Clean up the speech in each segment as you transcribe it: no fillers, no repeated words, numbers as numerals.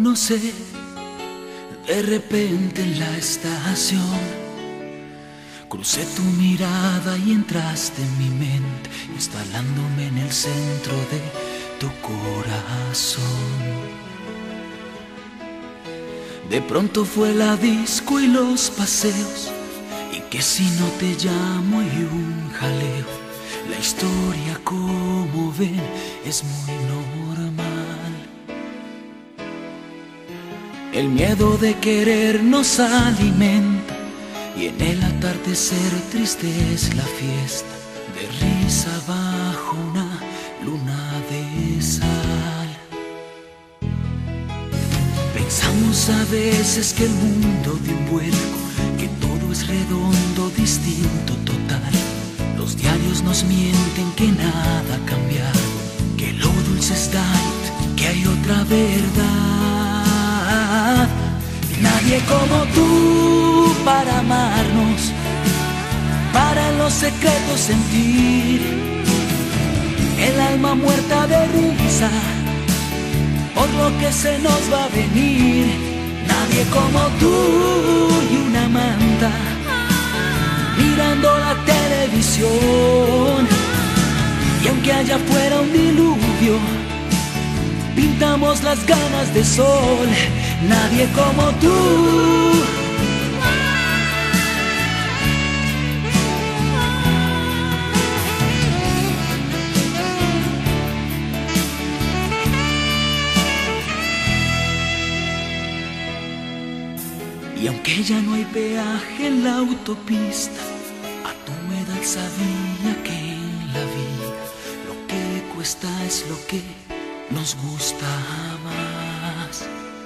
No sé, de repente en la estación crucé tu mirada y entraste en mi mente, instalándome en el centro de tu corazón. De pronto fue la disco y los paseos, y que si no te llamo y un jaleo. La historia, como ven, es muy normal. El miedo de querer nos alimenta, y en el atardecer triste es la fiesta, de risa bajo una luna de sal. Pensamos a veces que el mundo dio un vuelco, que todo es redondo, distinto, total. Los diarios nos mienten que nada ha cambiado, que lo dulce es light, que hay otra verdad. Nadie como tú para amarnos, para en los secretos sentir el alma muerta de risa por lo que se nos va a venir. Nadie como tú y una manta mirando la televisión, y aunque allá fuera un diluvio, pintamos las ganas de sol. Nadie como tú. Y aunque ya no hay peaje en la autopista, a tu edad sabía que en la vida lo que cuesta es lo que nos gusta más.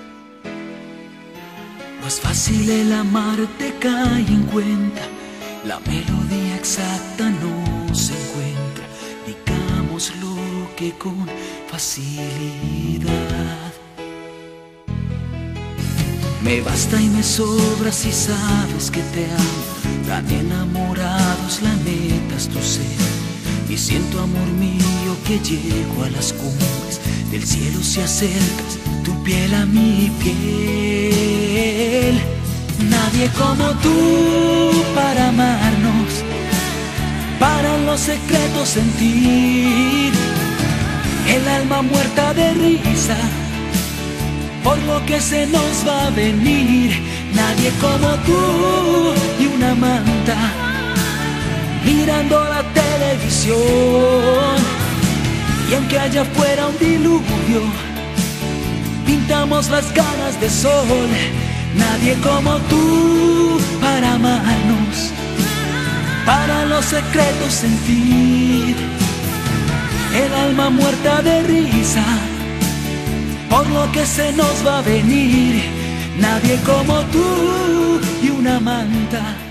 No es fácil el amarte, cae en cuenta, la melodía exacta no se encuentra, digámoslo que con facilidad. Me basta y me sobra si sabes que te amo, tan enamorados la neta es tu ser. Y siento, amor mío, que llego a las cumbres del cielo si acercas tu piel a mi piel. Nadie como tú para amarnos, para en los secretos sentir el alma muerta de risa por lo que se nos va a venir. Nadie como tú y una manta mirando la televisión, y aunque allá fuera un diluvio, pintamos las ganas de sol. Nadie como tú para amarnos, para los secretos sentir el alma muerta de risa por lo que se nos va a venir. Nadie como tú y una manta